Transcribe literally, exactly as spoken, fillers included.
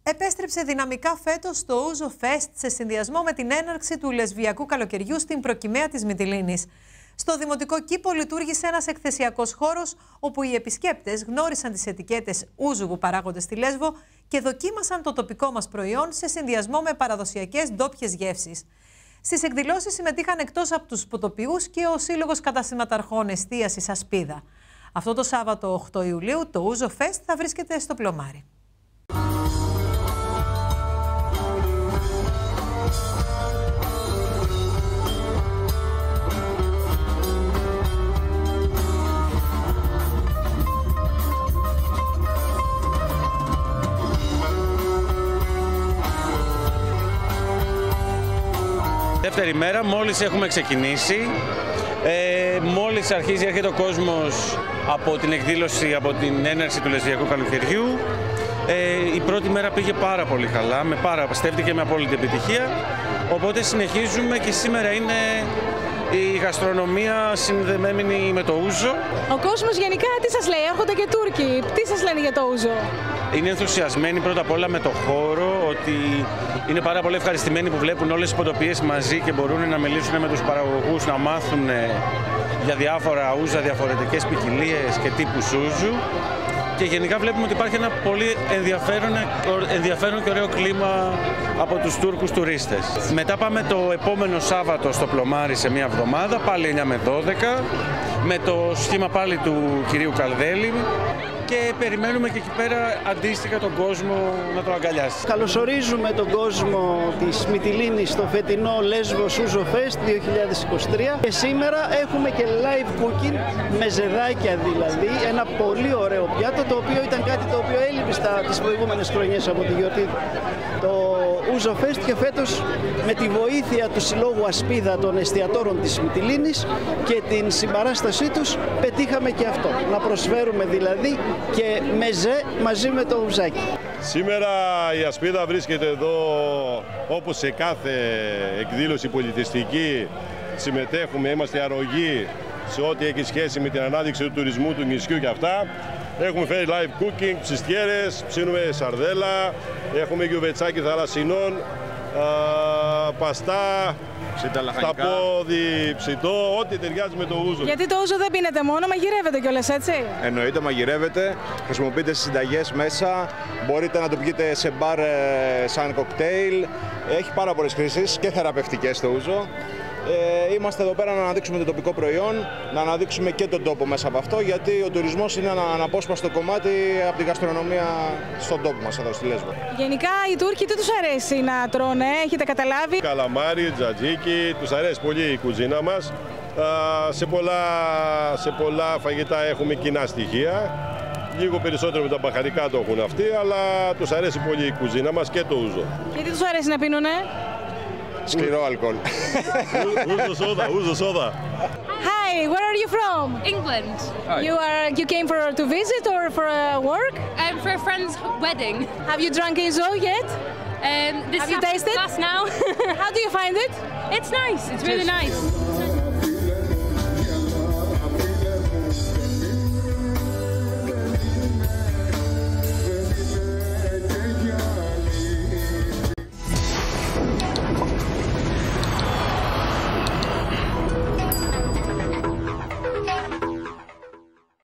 Επέστρεψε δυναμικά φέτος το Ούζο Fest σε συνδυασμό με την έναρξη του λεσβιακού καλοκαιριού στην προκυμαία της Μυτιλήνης. Στο Δημοτικό Κήπο λειτουργήσε ένας εκθεσιακός χώρος όπου οι επισκέπτες γνώρισαν τις ετικέτες ούζου που παράγονται στη Λέσβο και δοκίμασαν το τοπικό μας προϊόν σε συνδυασμό με παραδοσιακές ντόπιες γεύσεις. Στις εκδηλώσεις συμμετείχαν εκτός από τους ποτοποιούς και ο Σύλλογος Καταστηματαρχών Εστίασης Ασπίδα. Αυτό το Σάββατο οκτώ Ιουλίου το Ούζο Fest θα βρίσκεται στο Πλωμάρι. Δεύτερη μέρα, μόλις έχουμε ξεκινήσει, ε, μόλις αρχίζει έρχεται ο κόσμος από την εκδήλωση, από την έναρξη του λεσβιακού καλοκαιριού. Ε, η πρώτη μέρα πήγε πάρα πολύ καλά, με πάρα, στέφτηκε με απόλυτη επιτυχία, οπότε συνεχίζουμε και σήμερα είναι η γαστρονομία συνδεμένη με το ούζο. Ο κόσμος γενικά τι σας λέει, έρχονται και Τούρκοι, τι σας λένε για το ούζο? Είναι ενθουσιασμένοι πρώτα απ' όλα με το χώρο, ότι είναι πάρα πολύ ευχαριστημένοι που βλέπουν όλες τις ποτοποιίες μαζί και μπορούν να μιλήσουν με τους παραγωγούς, να μάθουν για διάφορα ούζα, διαφορετικές ποικιλίες και τύπους ούζου. Και γενικά βλέπουμε ότι υπάρχει ένα πολύ ενδιαφέρον, ενδιαφέρον και ωραίο κλίμα από τους Τούρκους τουρίστες. Μετά πάμε το επόμενο Σάββατο στο Πλωμάρι σε μία εβδομάδα, πάλι εννιά με δώδεκα, με το σχήμα πάλι του κυρίου Καλδέλη. Και περιμένουμε και εκεί πέρα αντίστοιχα τον κόσμο να το αγκαλιάσει. Καλωσορίζουμε τον κόσμο της Μυτιλήνης στο φετινό Lesvos Ouzo Fest δύο χιλιάδες είκοσι τρία και σήμερα έχουμε και live cooking με ζεδάκια, δηλαδή ένα πολύ ωραίο πιάτο, το οποίο ήταν κάτι το οποίο έλειπε στα, τις προηγούμενες χρονιές από τη γιορτή το Ouzo Fest, και φέτος με τη βοήθεια του Συλλόγου Ασπίδα των εστιατόρων της Μυτιλήνης και την συμπαράστασή τους πετύχαμε και αυτό, να προσφέρουμε δηλαδή και μεζέ μαζί με το ουζάκι. Σήμερα η Ασπίδα βρίσκεται εδώ, όπως σε κάθε εκδήλωση πολιτιστική συμμετέχουμε, είμαστε αρρωγοί σε ό,τι έχει σχέση με την ανάδειξη του τουρισμού του νησιού και αυτά. Έχουμε φέρει live cooking, ψιστιέρες, ψήνουμε σαρδέλα, έχουμε γιουβετσάκι θαλασσινών, α, παστά, τα πόδι, ψητό, ό,τι ταιριάζει με το ούζο. Γιατί το ούζο δεν πίνεται μόνο, μαγειρεύεται κιόλας, έτσι? Εννοείται, μαγειρεύεται, χρησιμοποιείται στις συνταγές μέσα, μπορείτε να το πιείτε σε μπαρ σαν κοκτέιλ, έχει πάρα πολλές χρήσεις και θεραπευτικές το ούζο. Ε, είμαστε εδώ πέρα να αναδείξουμε το τοπικό προϊόν, να αναδείξουμε και τον τόπο μέσα από αυτό, γιατί ο τουρισμός είναι ένα αναπόσπαστο κομμάτι από τη γαστρονομία στον τόπο μας εδώ στη Λέσβο. Γενικά οι Τούρκοι τι τους αρέσει να τρώνε, έχετε καταλάβει? Καλαμάρι, τζατζίκι, τους αρέσει πολύ η κουζίνα μας. Α, σε, πολλά, σε πολλά φαγητά έχουμε κοινά στοιχεία. Λίγο περισσότερο με τα μπαχαρικά το έχουν αυτοί, αλλά τους αρέσει πολύ η κουζίνα μας και το ούζο. Γιατί τους αρέσει να πίνουνε? Σκληρό αλκοόλ. Ούζο σόδα, ούζο σόδα. Hi, where are you from? England. Hi. You are you came for to visit or for uh, work? Um, for a friend's wedding. Have you drunk ouzo yet? Um, this Have you tasted? Class now. How do you find it? It's nice. It's really nice.